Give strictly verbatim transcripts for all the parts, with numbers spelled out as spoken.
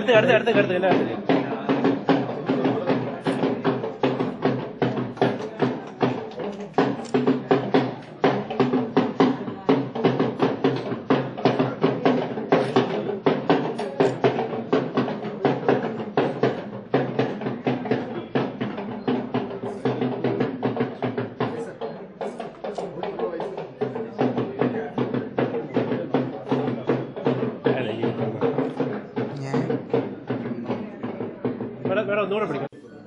അടുത്ത് അടുത്ത് അടുത്ത് അടുത്ത് എല്ലാം അടുത്ത് വേറെ ഒന്നുകൂടെ പിടിക്കാം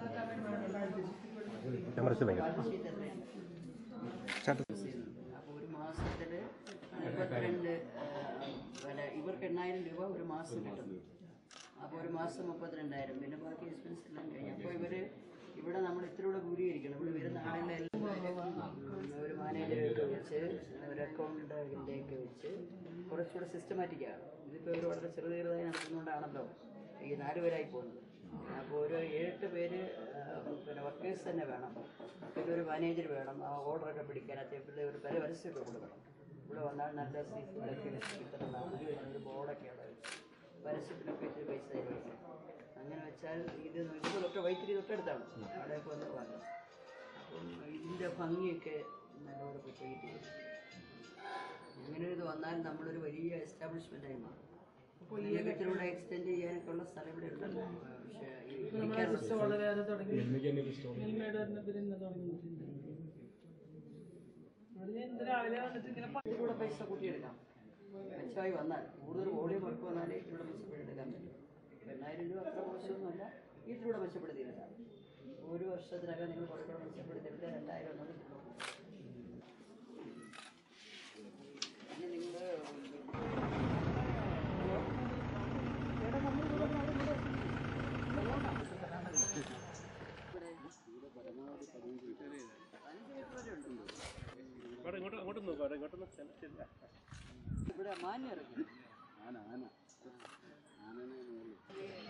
ഒരു മാസത്തില് മുപ്പത്തിരണ്ട് ഇവർക്ക് എണ്ണായിരം രൂപ ഒരു മാസം കിട്ടും. അപ്പോൾ ഒരു മാസം മുപ്പത്തിരണ്ടായിരം, പിന്നെ ബാക്കി എക്സ്പെൻസ് എല്ലാം കഴിഞ്ഞു. അപ്പോൾ ഇവര് ഇവിടെ നമ്മൾ ഇത്തിലൂടെ ദൂരീകരിക്കണം. ഇവിടെ വരുന്ന ആളുകളെല്ലാം ഒരു മാനേജറൊക്കെ വെച്ച് ഒരു അക്കൗണ്ടൻ്റെയൊക്കെ വെച്ച് കുറച്ചുകൂടെ സിസ്റ്റമാറ്റിക്കാണ്. ഇതിപ്പോൾ ഇവർ വളരെ ചെറുത് ചെറുതായി നടത്തുന്നതുകൊണ്ടാണല്ലോ ഈ നാല് പേരായി പോകുന്നത്. അപ്പോൾ ഒരു ഏഴെട്ട് പേര് പിന്നെ വർക്കേഴ്സ് തന്നെ വേണം. പിന്നെ ഒരു മാനേജർ വേണം. ആ ഓർഡറൊക്കെ പിടിക്കാൻ അതേപോലെ ഒരു പല പരസ്യമൊക്കെ കൊടുക്കണം. ഇവിടെ വന്നാൽ നല്ല സീ ഫുഡൊക്കെ കിട്ടുന്നതാണ്. ഒരു ബോർഡൊക്കെ അവിടെ വെച്ച് പരസ്യത്തിനൊക്കെ ഇച്ചിരി പൈസ തരുമല്ലോ. അങ്ങനെ വെച്ചാൽ ഇത് ഇതൊക്കെ വൈത്തിരി തൊട്ടടുത്താണ്. അവിടെയൊക്കെ വന്ന് വാങ്ങും. അപ്പം ഇതിൻ്റെ ഭംഗിയൊക്കെ നല്ലപോലെ പ്രത്യേകിച്ച് ചെയ്യും. ഇങ്ങനെ ഇത് വന്നാൽ നമ്മളൊരു വലിയ എസ്റ്റാബ്ലിഷ്മെൻ്റായി മാറും. അപ്പോൾ ഈ ഇതിലൂടെ എക്സ്റ്റെൻഡ് ചെയ്യാനൊക്കെ ഉള്ള സ്ഥലം ഇവിടെ ഉണ്ടല്ലോ. പക്ഷേ ഇതിലൂടെ പൈസ കൂട്ടിയെടുക്കാം. മെച്ചമായി വന്നാൽ കൂടുതൽ വോളിയം വർക്ക് വന്നാലേ ഇതിലൂടെ മെച്ചപ്പെടുത്തിയെടുക്കാൻ പറ്റും. എണ്ണായിരം രൂപ അത്ര മോശമൊന്നുമല്ല. ഇതിലൂടെ മെച്ചപ്പെടുത്തിയെടുക്കാം. ഒരു വർഷത്തിനകം നിങ്ങൾ കുറച്ചുകൂടെ മെച്ചപ്പെടുത്തിയെടുത്താൽ രണ്ടായിരം എന്നത് പിന്നെ നിങ്ങൾ ഇവിടെ മാന്യ ഇറക്കി ആന ആന ആന